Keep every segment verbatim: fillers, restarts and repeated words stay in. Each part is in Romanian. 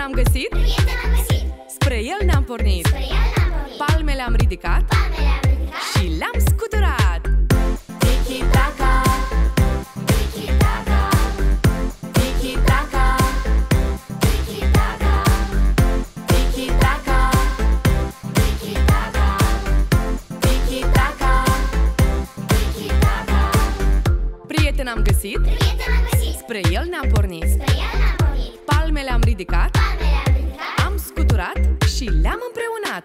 am găsit, prieten am găsit, spre el ne-am pornit, spre el ne-am pornit, palmele am ridicat palmele am ridicat și le-am scuturat. Tiki-taka, tiki-taka, tiki-taka, tiki-taka, tiki-taka, tiki-taka, tiki-taka, tiki-taka. Prieten am găsit, Prieten am găsit, spre el ne-am pornit, spre el ne-am pornit, palmele am ridicat, palmele am ridicat am scuturat și le-am împreunat.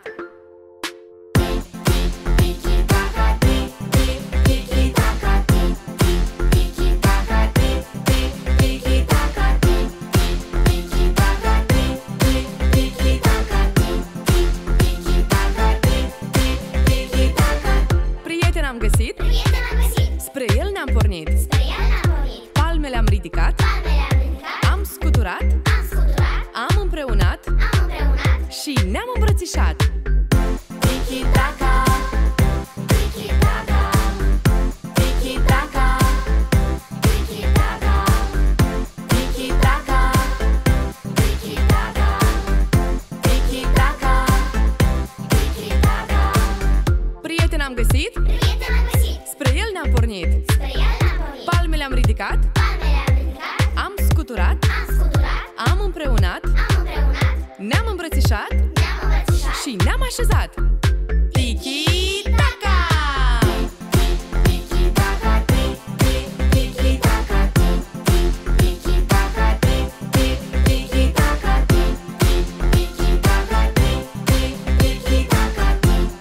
Tiki-taka, tiki-taka, tiki-taka, tiki-taka, tiki-taka, tiki-taka, tiki-taka, tiki-taka. Prieten am găsit, Prieten am găsit, spre el ne-am pornit, spre el ne-am pornit, palmele am ridicat, palmele am ridicat, am scuturat, am scuturat, am împreunat am împreunat. și ne-am îmbrățișat. Tiki-taka, tiki-taka, tiki-taka, tiki-taka, tiki-taka, tiki-taka, tiki-taka, tiki-taka. Prieten am găsit, Prieten am găsit, spre el ne-am pornit, spre el ne-am pornit, palmele am ridicat, palmele am ridicat, am scuturat, am scuturat, am împreunat, am împreunat, ne-am îmbrățișat ne-am îmbrățișat. și ne-am așezat. Tiki-taka! Tiki-taka, tiki-taka, tiki-taka, tiki-taka, tiki-taka, tiki-taka,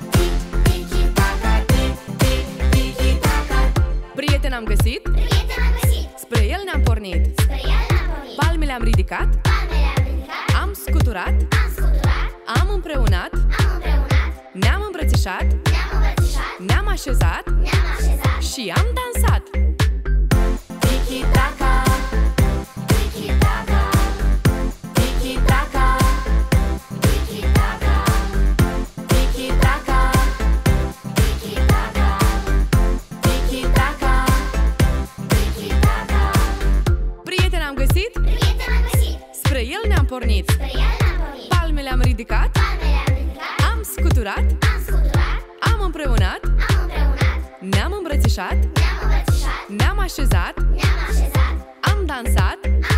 tiki-taka. Prieten am găsit, Prieten am găsit, spre el ne-am pornit, spre el ne-am pornit, palmele am ridicat, palmele am ridicat, am scuturat, am scuturat, am împreunat, am împreunat, ne-am îmbrățișat, ne-am îmbrățișat, ne-am așezat ne-am așezat. și am dansat. Tiki-taka, tiki-taka, tiki-taka, tiki-taka, tiki-taka, tiki-taka, tiki-taka, tiki-taka. Prieten am găsit, Prieten am găsit, spre el ne-am pornit, spre el ne-am pornit, palmele am ridicat, palmele am ridicat, am scuturat, am scuturat, am împreunat, am împreunat, ne-am îmbrățișat, ne-am îmbrățișat, ne-am așezat, ne-am așezat, am dansat